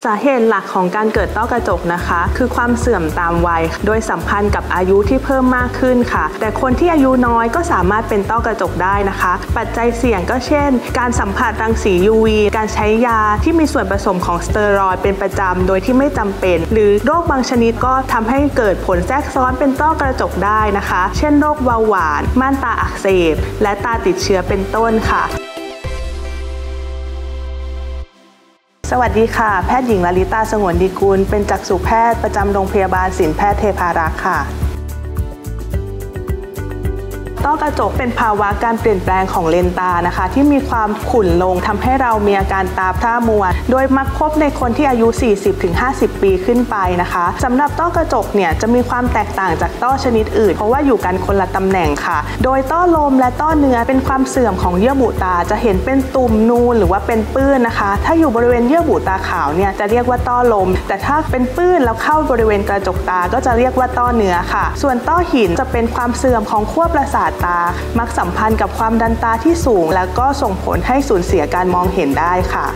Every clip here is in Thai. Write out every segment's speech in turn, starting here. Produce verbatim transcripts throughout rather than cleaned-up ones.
สาเหตุหลักของการเกิดต้อกระจกนะคะคือความเสื่อมตามวัยโดยสัมพันธ์กับอายุที่เพิ่มมากขึ้นค่ะแต่คนที่อายุน้อยก็สามารถเป็นต้อกระจกได้นะคะปัจจัยเสี่ยงก็เช่นการสัมผัสรังสี ยู วี การใช้ยาที่มีส่วนผสมของสเตียรอยด์เป็นประจำโดยที่ไม่จำเป็นหรือโรคบางชนิดก็ทำให้เกิดผลแทรกซ้อนเป็นต้อกระจกได้นะคะเช่นโรคเบาหวานม่านตาอักเสบและตาติดเชื้อเป็นต้นค่ะสวัสดีค่ะแพทย์หญิงลลิตาสงวนดีกุลเป็นจักษุแพทย์ประจำโรงพยาบาลศิลป์แพทย์เทพารักษ์ค่ะต้อกระจกเป็นภาวะการเปลี่ยนแปลงของเลนส์ตานะคะที่มีความขุ่นลงทำให้เรามีอาการตาพร่ามัวโดยมักพบในคนที่อายุ สี่สิบถึงห้าสิบ ปีขึ้นไปนะคะสำหรับต้อกระจกเนี่ยจะมีความแตกต่างจากต้อชนิดอื่นเพราะว่าอยู่กันคนละตำแหน่งค่ะโดยต้อลมและต้อเนื้อเป็นความเสื่อมของเยื่อบุตาจะเห็นเป็นตุ่มนูนหรือว่าเป็นปื้นนะคะถ้าอยู่บริเวณเยื่อบุตาขาวเนี่ยจะเรียกว่าต้อลมแต่ถ้าเป็นปื้นแล้วเข้าบริเวณกระจกตาก็จะเรียกว่าต้อเนื้อค่ะส่วนต้อหินจะเป็นความเสื่อมของขั้วประสาทตามักสัมพันธ์กับความดันตาที่สูงแล้วก็ส่งผลให้สูญเสียการมองเห็นได้ค่ะ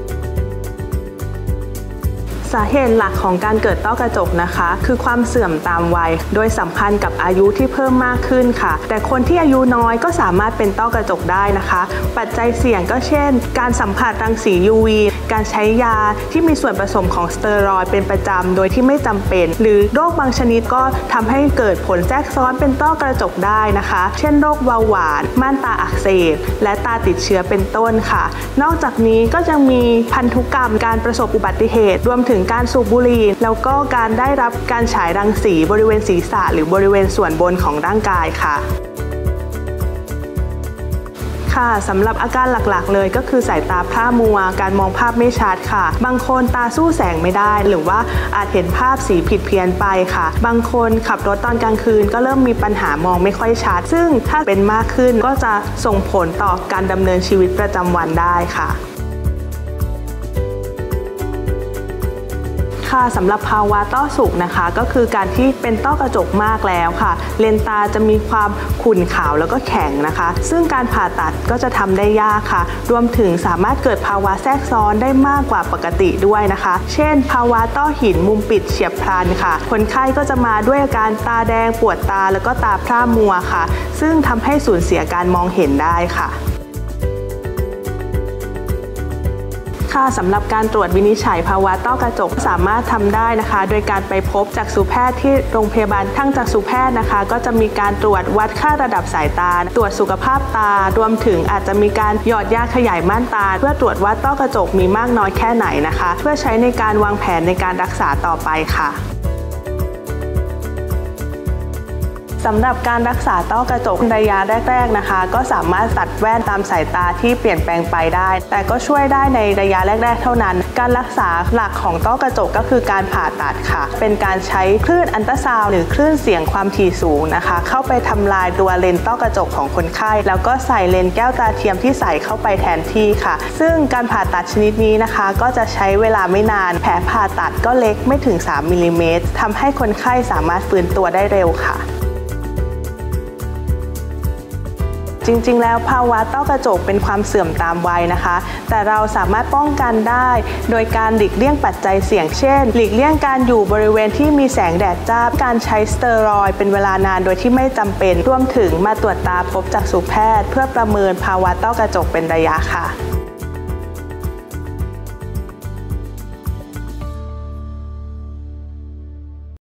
สาเหตุหลักของการเกิดต้อกระจกนะคะคือความเสื่อมตามวัยโดยสัมพันธ์กับอายุที่เพิ่มมากขึ้นค่ะแต่คนที่อายุน้อยก็สามารถเป็นต้อกระจกได้นะคะปัจจัยเสี่ยงก็เช่นการสัมผัสรังสี ยู วี การใช้ยาที่มีส่วนผสมของสเตียรอยด์เป็นประจำโดยที่ไม่จำเป็นหรือโรคบางชนิดก็ทำให้เกิดผลแทรกซ้อนเป็นต้อกระจกได้นะคะเช่นโรคเบาหวานม่านตาอักเสบและตาติดเชื้อเป็นต้นค่ะนอกจากนี้ก็ยังมีพันธุกรรมการประสบอุบัติเหตุรวมถึงการสูบบุหรี่แล้วก็การได้รับการฉายรังสีบริเวณศีรษะหรือบริเวณส่วนบนของร่างกายค่ะค่ะสำหรับอาการหลักๆเลยก็คือสายตาพร่ามัวการมองภาพไม่ชัดค่ะบางคนตาสู้แสงไม่ได้หรือว่าอาจเห็นภาพสีผิดเพี้ยนไปค่ะบางคนขับรถตอนกลางคืนก็เริ่มมีปัญหามองไม่ค่อยชัดซึ่งถ้าเป็นมากขึ้นก็จะส่งผลต่อการดำเนินชีวิตประจำวันได้ค่ะค่ะสำหรับภาวะต้อสุกนะคะก็คือการที่เป็นต้อกระจกมากแล้วค่ะเลนส์ตาจะมีความขุ่นขาวแล้วก็แข็งนะคะซึ่งการผ่าตัดก็จะทำได้ยากค่ะรวมถึงสามารถเกิดภาวะแทรกซ้อนได้มากกว่าปกติด้วยนะคะเช่นภาวะต้อหินมุมปิดเฉียบพลันค่ะคนไข้ก็จะมาด้วยอาการตาแดงปวดตาแล้วก็ตาพร่ามัวค่ะซึ่งทำให้สูญเสียการมองเห็นได้ค่ะค่ะสำหรับการตรวจวินิจฉัยภาวะต้อกระจกสามารถทำได้นะคะโดยการไปพบจักษุแพทย์ที่โรงพยาบาลทั้งจักษุแพทย์นะคะก็จะมีการตรวจวัดค่าระดับสายตาตรวจสุขภาพตารวมถึงอาจจะมีการหยอดยาขยายม่านตาเพื่อตรวจว่าต้อกระจกมีมากน้อยแค่ไหนนะคะเพื่อใช้ในการวางแผนในการรักษาต่อไปค่ะสำหรับการรักษาต้อกระจกระยะแรกๆนะคะก็สามารถตัดแว่นตามสายตาที่เปลี่ยนแปลงไปได้แต่ก็ช่วยได้ในระยะแรกๆเท่านั้นการรักษาหลักของต้อกระจกก็คือการผ่าตัดค่ะเป็นการใช้คลื่นอัลตราซาวด์หรือคลื่นเสียงความถี่สูงนะคะเข้าไปทำลายตัวเลนส์ต้อกระจกของคนไข้แล้วก็ใส่เลนส์แก้วตาเทียมที่ใส่เข้าไปแทนที่ค่ะซึ่งการผ่าตัดชนิดนี้นะคะก็จะใช้เวลาไม่นานแผลผ่าตัดก็เล็กไม่ถึงสามมิลลิเมตรทำให้คนไข้สามารถฟื้นตัวได้เร็วค่ะจริงๆแล้วภาวะต้อกระจกเป็นความเสื่อมตามวัยนะคะแต่เราสามารถป้องกันได้โดยการหลีกเลี่ยงปัจจัยเสี่ยงเช่นหลีกเลี่ยงการอยู่บริเวณที่มีแสงแดดจ้าการใช้สเตียรอยด์เป็นเวลานานโดยที่ไม่จำเป็นรวมถึงมาตรวจตาพบจักษุแพทย์เพื่อประเมินภาวะต้อกระจกเป็นระยะค่ะ